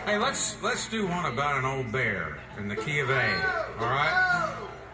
Hey, let's do one about an old bear in the key of A, all right?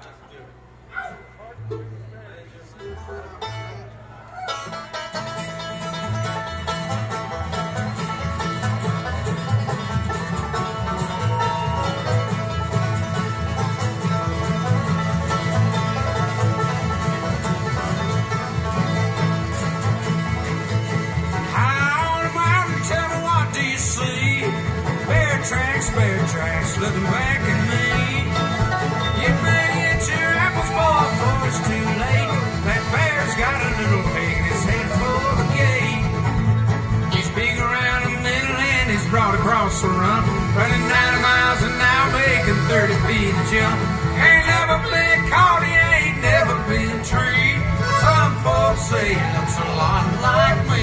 Bear tracks looking back at me. You better get your apples, boy, before it's too late. That bear's got a little pig and his head for the gate. He's big around the middle and he's broad across the rump, running 90 miles an hour, making 30 feet a jump. Ain't never been caught, he ain't never been treed. Some folks say he looks a lot like me.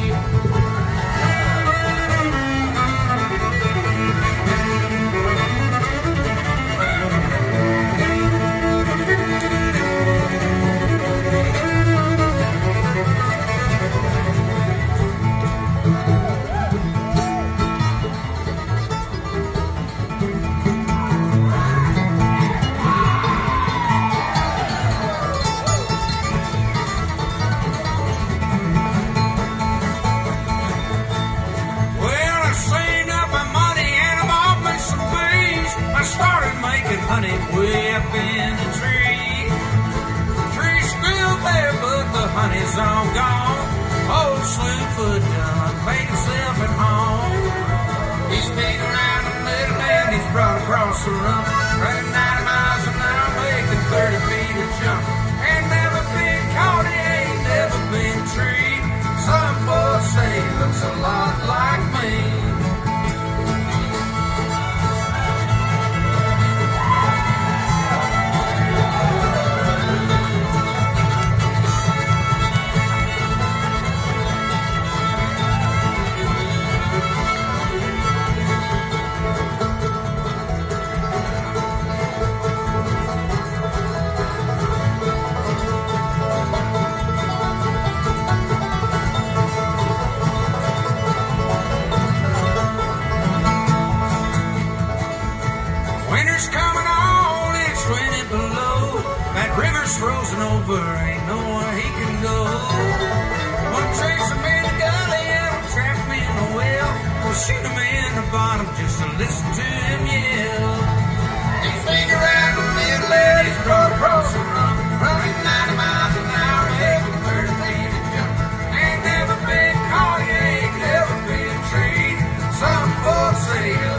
Honey way up in the tree. Tree's still there, but the honey's all gone. Old Slewfoot done made himself at home. He's big around the middle and he's broad across the rump, running 90 miles an hour, making 30 feet a jump. Ain't never been caught, he ain't never been treed. Some folks say he looks a lot like me. Frozen over, ain't nowhere he can go. One chase him in the gully and one trap him in the well. We'll shoot him in the bottom just to listen to him yell. He's big around the middle and he's broad across the rump, running 90 miles an hour, making 30 feet a jump. Ain't never been caught, he ain't never been treed. Some folks say